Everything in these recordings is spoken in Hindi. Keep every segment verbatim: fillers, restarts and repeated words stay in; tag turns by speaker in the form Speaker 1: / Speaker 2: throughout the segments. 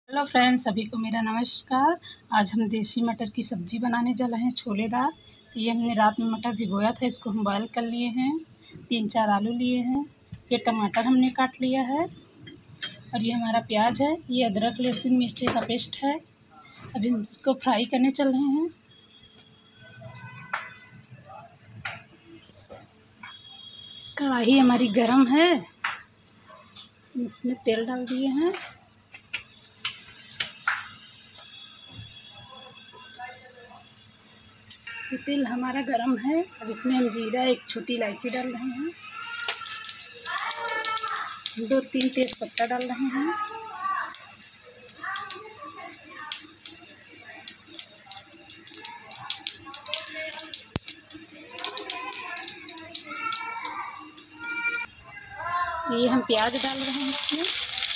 Speaker 1: हेलो फ्रेंड्स, सभी को मेरा नमस्कार। आज हम देसी मटर की सब्ज़ी बनाने जा रहे हैं, छोलेदार। तो ये हमने रात में मटर भिगोया था, इसको हम बॉयल कर लिए हैं। तीन चार आलू लिए हैं, ये टमाटर हमने काट लिया है, और ये हमारा प्याज है, ये अदरक लहसुन मिर्ची का पेस्ट है। अभी हम इसको फ्राई करने चल रहे हैं। कढ़ाई हमारी गरम है, इसमें तेल डाल दिए हैं। तेल हमारा गरम है, अब इसमें हम जीरा, एक छोटी इलायची डाल रहे हैं, दो तीन तेज पत्ता डाल रहे हैं। ये हम प्याज डाल रहे हैं इसमें।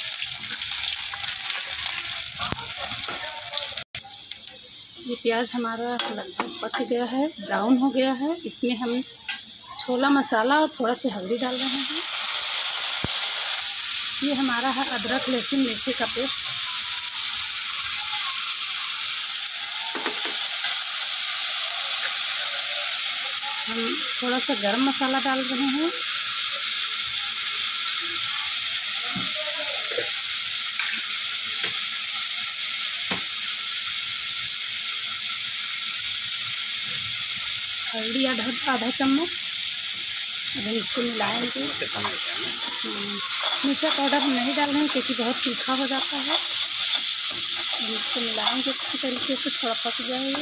Speaker 1: ये प्याज हमारा लगभग पक गया है, ब्राउन हो गया है। इसमें हम छोला मसाला और थोड़ा सा हल्दी डाल रहे हैं। ये हमारा है अदरक लहसुन मिर्ची का पेस्ट। हम थोड़ा सा गरम मसाला डाल रहे हैं। हल्दी आधा आधा चम्मच। अब हम इसको मिलाएंगे। मिर्चा पाउडर हम नहीं डाल रहे हैं क्योंकि बहुत तीखा हो जाता है। हम इसको मिलाएंगे अच्छी तरीके से, थोड़ा पक जाएगा।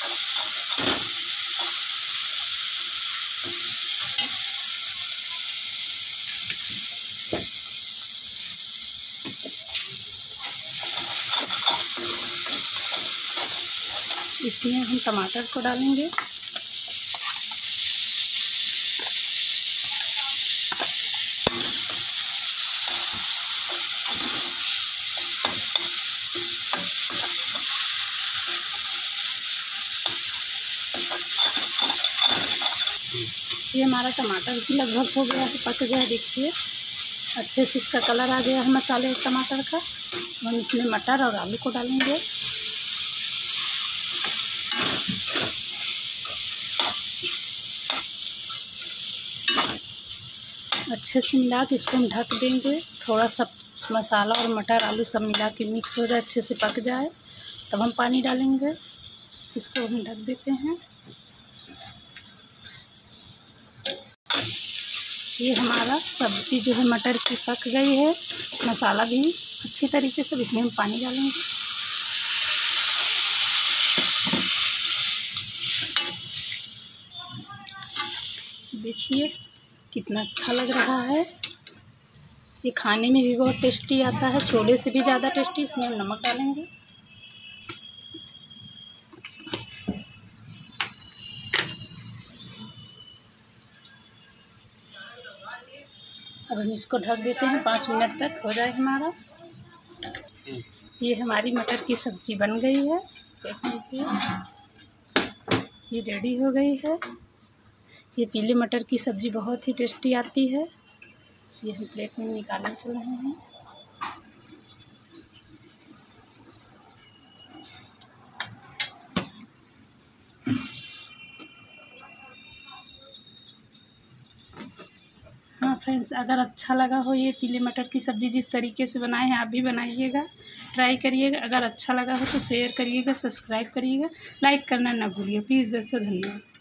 Speaker 1: इसमें हम टमाटर को डालेंगे। ये हमारा टमाटर भी लगभग हो गया है, पक गया है। देखिए अच्छे से इसका कलर आ गया है मसाले और टमाटर का। हम इसमें मटर और आलू को डालेंगे। अच्छे से मिला के इसको हम ढक देंगे। थोड़ा सा मसाला और मटर आलू सब मिला के मिक्स हो जाए, अच्छे से पक जाए, तब हम पानी डालेंगे। इसको हम ढक देते हैं। ये हमारा सब्ज़ी जो है मटर की पक गई है, मसाला भी अच्छी तरीके से। इसमें हम पानी डालेंगे। देखिए कितना अच्छा लग रहा है। ये खाने में भी बहुत टेस्टी आता है, छोले से भी ज़्यादा टेस्टी। इसमें हम नमक डालेंगे। अब हम इसको ढक देते हैं, पाँच मिनट तक हो जाए हमारा। ये हमारी मटर की सब्ज़ी बन गई है, देख लीजिए ये रेडी हो गई है। ये पीले मटर की सब्ज़ी बहुत ही टेस्टी आती है। ये हम प्लेट में निकालने चल रहे हैं। हाँ फ्रेंड्स, अगर अच्छा लगा हो ये पीले मटर की सब्ज़ी जिस तरीके से बनाए हैं, आप भी बनाइएगा, ट्राई करिएगा। अगर अच्छा लगा हो तो शेयर करिएगा, सब्सक्राइब करिएगा, लाइक करना ना भूलिए प्लीज़ दोस्तों। धन्यवाद।